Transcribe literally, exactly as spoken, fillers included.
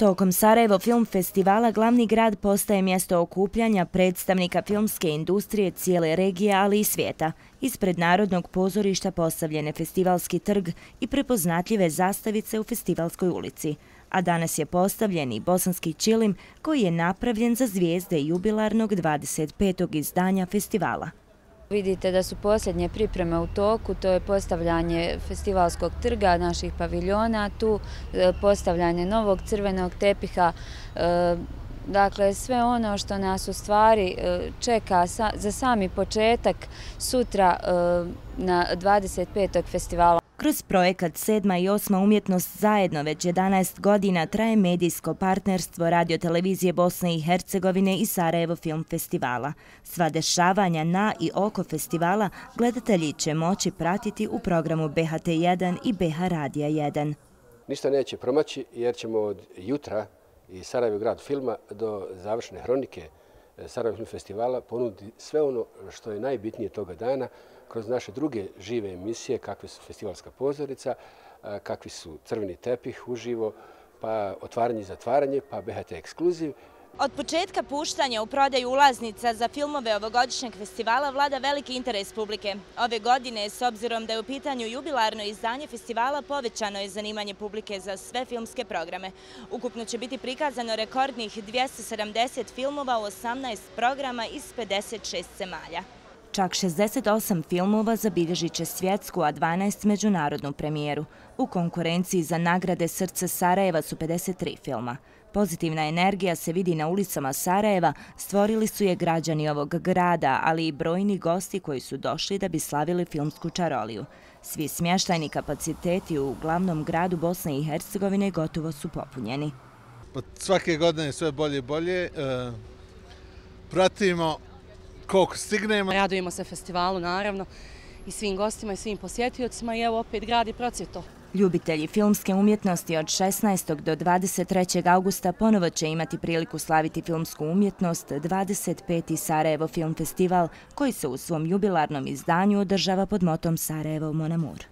Tokom Sarajevo Film Festivala glavni grad postaje mjesto okupljanja predstavnika filmske industrije cijele regije, ali i svijeta. Ispred Narodnog pozorišta postavljen je festivalski trg i prepoznatljive zastavice u Festivalskoj ulici. A danas je postavljen i bosanski ćilim koji je napravljen za zvijezde jubilarnog dvadeset petog izdanja festivala. Vidite da su posljednje pripreme u toku, to je postavljanje festivalskog trga, naših paviljona, tu postavljanje novog crvenog tepiha, dakle sve ono što nas u stvari čeka za sami početak sutra na dvadeset petog festivala. Kroz projekat Sedma i osma umjetnost zajedno već jedanaest godina traje medijsko partnerstvo Radio-televizije Bosne i Hercegovine i Sarajevo Film Festivala. Sva dešavanja na i oko festivala gledatelji će moći pratiti u programu B H T jedan i B H Radija jedan. Ništa neće promaći jer ćemo od jutra i Sarajevo grad filma do završne hronike Sarajevo Film Festivala ponuditi sve ono što je najbitnije toga dana kroz naše druge žive emisije, kakve su Festivalska pozorica, kakvi su Crveni tepih uživo, pa Otvaranje i zatvaranje, pa B H T ekskluziv. Od početka puštanja u prodaju ulaznica za filmove ovogodišnjeg festivala vlada veliki interes publike. Ove godine, s obzirom da je u pitanju jubilarno izdanje festivala, povećano je zanimanje publike za sve filmske programe. Ukupno će biti prikazano rekordnih dvjesto sedamdeset filmova u osamnaest programa iz pedeset šest zemalja. Čak šezdeset osam filmova zabilježit će svjetsku, a dvanaest međunarodnu premijeru. U konkurenciji za nagrade Srce Sarajeva su pedeset tri filma. Pozitivna energija se vidi na ulicama Sarajeva, stvorili su je građani ovog grada, ali i brojni gosti koji su došli da bi slavili filmsku čaroliju. Svi smještajni kapaciteti u glavnom gradu Bosne i Hercegovine gotovo su popunjeni. Svake godine je sve bolje i bolje. Pratimo koliko stignemo. Radujemo se festivalu, naravno, i svim gostima i svim posjetiocima i evo opet grad je procvjetao. Ljubitelji filmske umjetnosti od šesnaestog do dvadeset trećeg augusta ponovo će imati priliku slaviti filmsku umjetnost dvadeset peti Sarajevo Film Festival, koji se u svom jubilarnom izdanju održava pod motom Sarajevo Mon Amour.